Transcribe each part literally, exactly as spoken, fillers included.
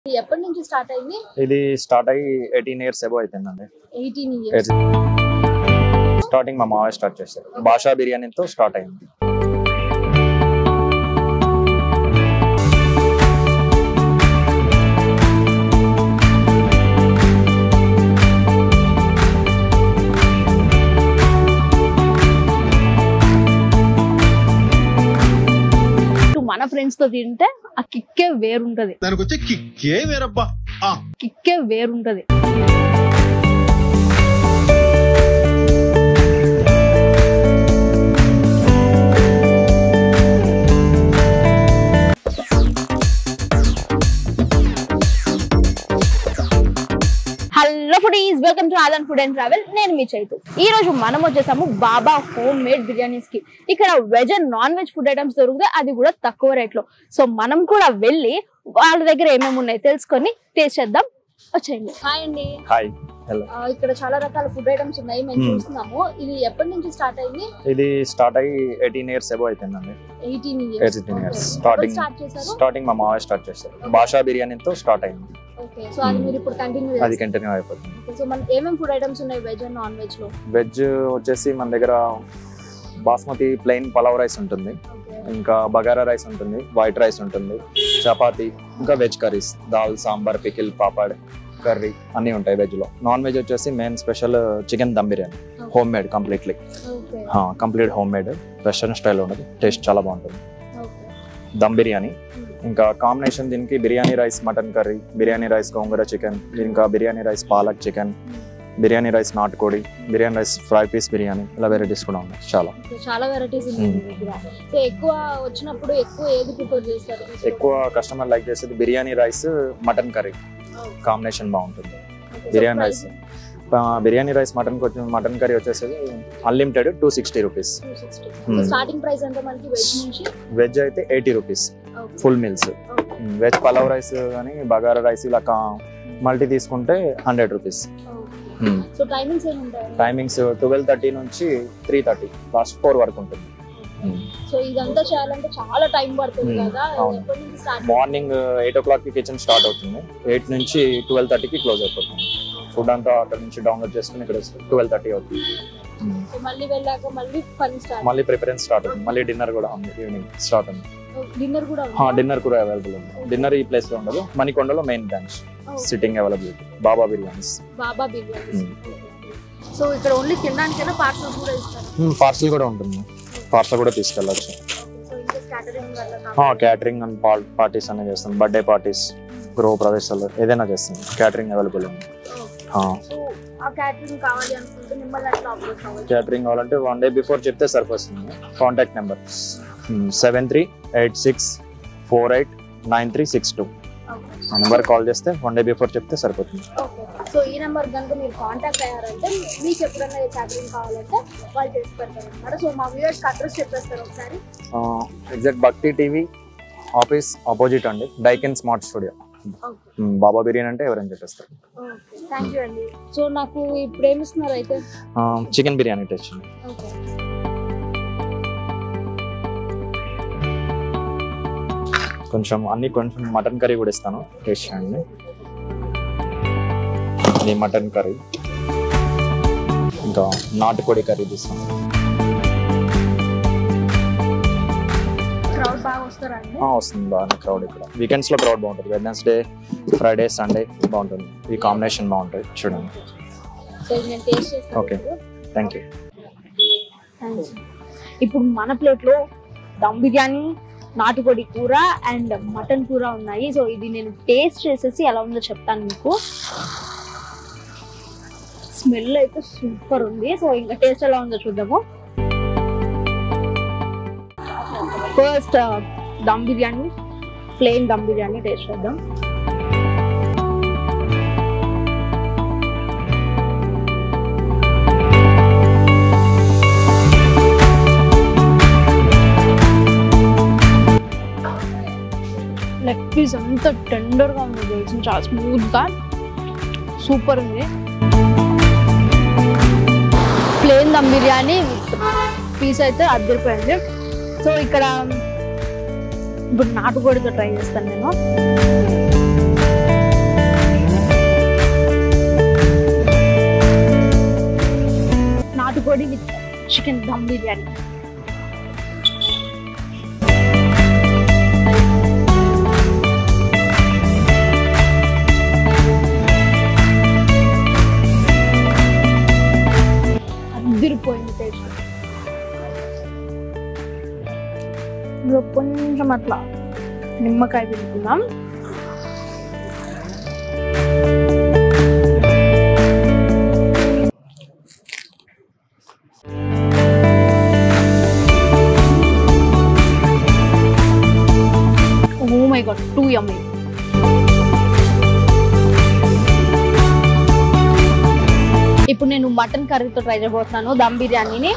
ఎప్పటి నుంచి స్టార్ట్ అయింది? ఇది స్టార్ట్ అయ్యి ఎయిటీన్ ఇయర్స్ అబౌవ్ అయిపోయిందండి. Eighteen years. స్టార్టింగ్ మా మావయ్య స్టార్ట్ చేశారు. భాషా బిర్యానీతో స్టార్ట్ అయింది. మన ఫ్రెండ్స్ తో తింటే ఆ కిక్కే వేరుంటది. దానికి వచ్చే కిక్కే వేరబ్బా. ఆ కిక్కే వేరుంటది. Hello foodies, welcome to Aadan food and travel. నేను మీ చైతు. ఈ రోజు మనం వచ్చేసాము బాబా హోమ్ మేడ్ బిర్యానీస్ కి. ఇక్కడ veg and non veg food items దొరుకుతాయి, అది కూడా తక్కువ రేట్ లో. సో మనం కూడా వెళ్ళి వాళ్ళ దగ్గర ఏమేమి ఉన్నాయి తెలుసుకొని టేస్ట్ చేద్దాం. వచ్చేయండి. హాయ్ అండి. హాయ్. హలో. ఇక్కడ చాలా రకాల ఫుడ్ ఐటమ్స్ ఉన్నాయి, మేము చూస్తున్నాము. ఇది ఎప్పటి నుంచి స్టార్ట్ అయింది? ఇది స్టార్ట్ అయ్యి ఎయిటీన్ ఇయర్స్ అబౌవ్ అయిపోయిందండి. Eighteen years. Eighteen years. Starting starting మా మావయ్య స్టార్ట్ చేశారు. భాషా బిర్యానీతో స్టార్ట్ అయింది. ఓకే, సో అది మీరు ఇప్పుడు కంటిన్యూ అది కంటిన్యూ అయిపోతుంది. సో మన ఏమేం ఫుడ్ ఐటమ్స్ ఉన్నాయి వెజ్ అండ్ నాన్ వెజ్ లో? వెజ్ వచ్చేసి మన దగ్గర బాస్మతి ప్లెయిన్ పలావ్ రైస్ ఉంటుంది, ఇంకా బగారా రైస్ ఉంటుంది, వైట్ రైస్ ఉంటుంది, చపాతి, ఇంకా veg curries, dal, sambar, pickle, papad, curry అన్నీ ఉంటాయి వెజ్ లో. నాన్ వెజ్ వచ్చేసి main special chicken dum biryani, home made, completely complete home made, western style ఉండదు, టేస్ట్ చాలా బాగుంటుంది. దమ్ బిర్యానీ, ఇంకా కాంబినేషన్ దీనికి biryani rice mutton curry, biryani rice gongura chicken, ఇంకా biryani rice palak chicken, biryani rice నాటుకోడి, biryani rice fry piece biryani, ఇలా వెరైటీస్ కూడా ఉన్నాయి. చాలా చాలా వెరైటీస్ ఉన్నాయి. సో ఎక్కువ వచ్చినప్పుడు ఎక్కువ ఏది ప్రిఫర్ చేస్తారు? ఎక్కువ కస్టమర్ లైక్ చేసేది biryani rice mutton curry combination బాగుంటుంది. Biryani rice biryani rice mutton mutton curry వచ్చేసి unlimited two sixty rupees. Starting price ఎంత మనకి వెజ్ నుంచి? వెజ్ అయితే eighty rupees full meals. Veg pulao rice కానీ బగారా రైస్ ఇలా మల్టీ తీసుకుంటే హండ్రెడ్ రూపీస్. సో టైమింగ్స్ ఏముంటాయి? టైమింగ్స్ ట్వెల్వ్ థర్టీ నుంచి త్రీ థర్టీ లాస్ట్ ఫోర్ వరకు ఉంటుంది. సో ఇదంతా చేయాలంటే చాలా టైం పడుతుంది కదా. మార్నింగ్ ఎయిట్ ఓ క్లాక్ కి కిచెన్ స్టార్ట్ అవుతుంది, ఎయిట్ నుంచి ట్వెల్వ్ థర్టీకి క్లోజ్ అయిపోతుంది. ఫుడ్ అంతా అక్కడ నుంచి డౌన్లోడ్ చేసుకుని ఇక్కడ ట్వెల్వ్ థర్టీ అవుతుంది. మళ్ళీ వెళ్ళాక మళ్ళీ పని స్టార్ట్, మళ్ళీ ప్రిపరేషన్ స్టార్ట్ అవుతుంది. మళ్ళీ డిన్నర్ కూడా ఉంది, ఈవినింగ్ స్టార్ట్ ఉంది. డిన్నర్ కూడా డిన్నర్ కూడా అవైలబుల్ ఉంది. డిన్నర్ ఈ ప్లేస్ లో ఉండదు, మణికొండలో main branch sitting availability Baba Biryanis. Baba Biryanis. So ఇక్కడ ఓన్లీ తినడానికైనా పార్సల్ కూడా ఇస్తారు? పార్సల్ కూడా ఉంటుంది, పార్సల్ కూడా తీసుకెళ్ళచ్చు. క్యాటరింగ్ అండ్ పార్టీస్ అనే చేస్తాం, బర్త్డే పార్టీస్, గృహ ప్రవేశాలు ఏదైనా చేస్తాం, క్యాటరింగ్ అవైలబుల్ ఉంది. క్యాటరింగ్ కావాలంటే వన్ డే బిఫోర్ చెప్తే సరిపోతుంది. Contact number seven three eight six four eight nine three six two ఆ నెంబర్ కాల్ చేస్తే వన్ డే బిఫోర్ చెప్తే సరిపోతుంది. సో ఈ నెంబర్ కనుక మీరు కాంటాక్ట్ అయ్యారంటే మీకు ఎప్పుడైనా క్యాటరింగ్ కావాలంటే వాళ్ళు చేసి పెడతారు అన్నమాట. సో మా వ్యూవర్స్కి అడ్రస్ చెప్పేస్తారు ఒకసారి. Exact Bhakti TV office opposite అండి, డైకెన్ స్మార్ట్ స్టూడియో. బాబా బిర్యానీ అంటే ఎవరైనా చెప్పేస్తారు. థ్యాంక్ యూ అండి. సో నాకు ఇప్పుడు ఏమి ఇస్తున్నారు అయితే? Chicken biryani taste. కొంచెం అన్ని కొంచెం మటన్ కర్రీ కూడా ఇస్తాను, టేస్ట్ చేయండి. ఇది మటన్ కర్రీ, ఇంకా నాటుకోడి కర్రీ తీస్తాను. వస్తుంది బాగా క్రౌడ్. ఇక్కడ వీకెండ్స్ లో క్రౌడ్ బాగుంటుంది, వెడ్నెస్డే, ఫ్రైడే, సండే బాగుంటుంది. ఈ కాంబినేషన్ బాగుంటుంది, చూడండి. Okay, thank you. ఇప్పుడు మన ప్లేట్ లో దమ్ బిర్యానీ, నాటుకోడి కూర అండ్ మటన్ కూర ఉన్నాయి. సో ఇది నేను టేస్ట్ చేసేసి ఎలా ఉందో చెప్తాను మీకు. స్మెల్ అయితే సూపర్ ఉంది. సో ఇంకా టేస్ట్ ఎలా ఉందో చూద్దాము. First dum biryani, plain dum biryani taste చేద్దాం. లెగ్ పీస్ అంత టెండర్గా ఉంది, తెలిసింది, చాలా స్మూత్గా, సూపర్ ఉంది. ప్లెయిన్ దమ్ బిర్యానీ పీస్ అయితే అదిరిపోయింది. సో ఇక్కడ ఇప్పుడు నాటుకోడితో ట్రై చేస్తాను నేను. చికెన్ దమ్ బిర్యానీ. అదిరిపోయింది టేస్ట్. ఇందులో కొంచెం అట్లా నిమ్మకాయ పిండుకుందాం. Oh my god, too yummy. ఇప్పుడు నేను మటన్ కర్రీతో ట్రై చేయబోతున్నాను దమ్ బిర్యానీని.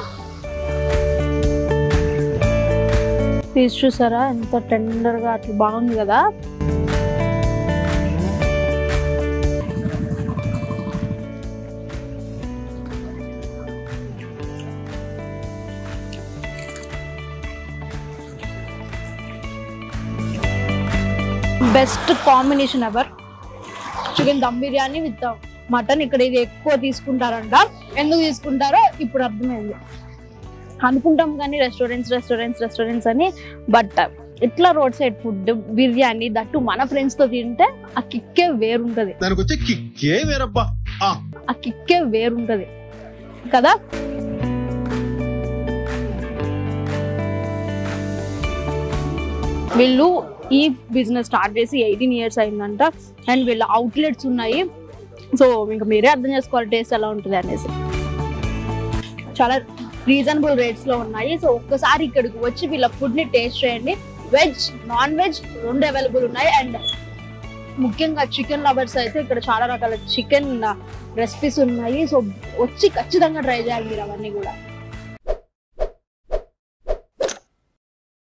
పీస్ చూసారా ఎంత టెండర్ గా అట్లా బాగుంది కదా. Best combination ever. Chicken dum biryani with mutton. ఇక్కడ ఇది ఎక్కువ తీసుకుంటారంట. ఎందుకు తీసుకుంటారో ఇప్పుడు అర్థమైంది. అనుకుంటాం కానీ రెస్టారెంట్స్ రెస్టారెంట్స్ రెస్టారెంట్స్ అని, బట్ ఇట్లా road side food biryani that మన ఫ్రెండ్స్ తో తింటే ఆ కిక్కే వేరుంటది. దానికి వచ్చే కిక్కే వేరబ్బా. ఆ కిక్కే వేరుంటది కదా. వీళ్ళు ఈ బిజినెస్ స్టార్ట్ చేసి ఎయిటీన్ ఇయర్స్ అయిందంట. అండ్ వీళ్ళ అవుట్లెట్స్ ఉన్నాయి. సో ఇంకా మీరే అర్థం చేసుకోవాలి టేస్ట్ ఎలా ఉంటుంది అనేసి. చాలా రీజనబుల్ రేట్స్ లో ఉన్నాయి. సో ఒక్కసారి ఇక్కడికి వచ్చి వీళ్ళ ఫుడ్ ని టేస్ట్ చేయండి. వెజ్ నాన్ వెజ్ రెండు అవైలబుల్ ఉన్నాయి. అండ్ ముఖ్యంగా చికెన్ లవర్స్ అయితే ఇక్కడ చాలా రకాల చికెన్ రెసిపీస్ ఉన్నాయి. సో వచ్చి ఖచ్చితంగా ట్రై చేయాలి మీరు అవన్నీ కూడా.